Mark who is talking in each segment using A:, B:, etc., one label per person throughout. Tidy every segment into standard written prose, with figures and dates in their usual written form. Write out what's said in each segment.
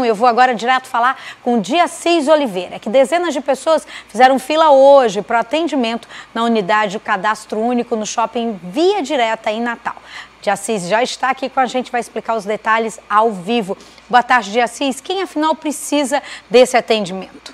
A: informação. Eu vou agora direto falar com o Diacis Oliveira, que dezenas de pessoas fizeram fila hoje para o atendimento na unidade do Cadastro Único no Shopping Via Direta em Natal. Diacis já está aqui com a gente, vai explicar os detalhes ao vivo. Boa tarde, Diacis. Quem afinal precisa desse atendimento?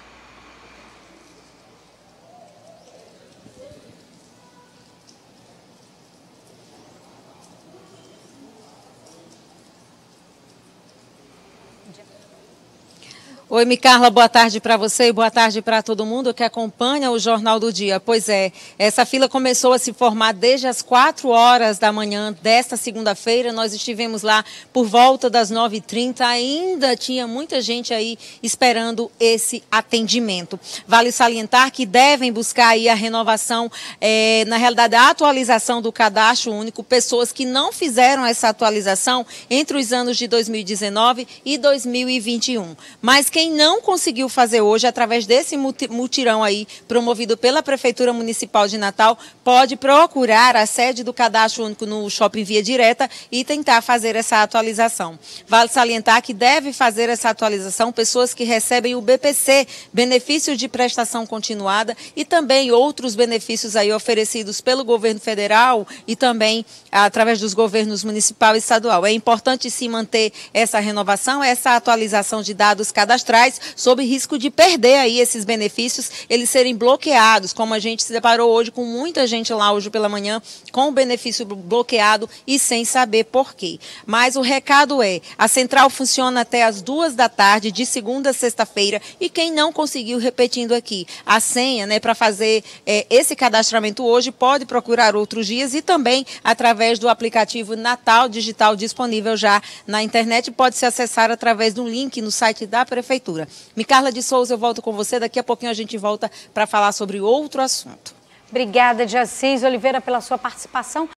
B: Oi, Micarla, boa tarde para você e boa tarde para todo mundo que acompanha o Jornal do Dia. Pois é, essa fila começou a se formar desde as 4 horas da manhã desta segunda-feira. Nós estivemos lá por volta das 9h30, ainda tinha muita gente aí esperando esse atendimento. Vale salientar que devem buscar aí a renovação, na realidade a atualização do Cadastro Único, pessoas que não fizeram essa atualização entre os anos de 2019 e 2021. Mas quem não conseguiu fazer hoje, através desse mutirão aí, promovido pela Prefeitura Municipal de Natal, pode procurar a sede do Cadastro Único no Shopping Via Direta e tentar fazer essa atualização. Vale salientar que deve fazer essa atualização pessoas que recebem o BPC, benefício de prestação continuada, e também outros benefícios aí oferecidos pelo governo federal e também através dos governos municipal e estadual. É importante se manter essa renovação, essa atualização de dados cadastrais, sob risco de perder aí esses benefícios, eles serem bloqueados, como a gente se deparou hoje com muita gente lá hoje pela manhã com o benefício bloqueado e sem saber por quê. Mas o recado é, a central funciona até as 2 da tarde, de segunda a sexta-feira, e quem não conseguiu, repetindo aqui, a senha, né, para fazer esse cadastramento hoje, pode procurar outros dias e também através do aplicativo Natal Digital disponível já na internet, pode se acessar através do link no site da Prefeitura. Micarla de Souza, eu volto com você. Daqui a pouquinho a gente volta para falar sobre outro assunto.
A: Obrigada, Diacis Oliveira, pela sua participação.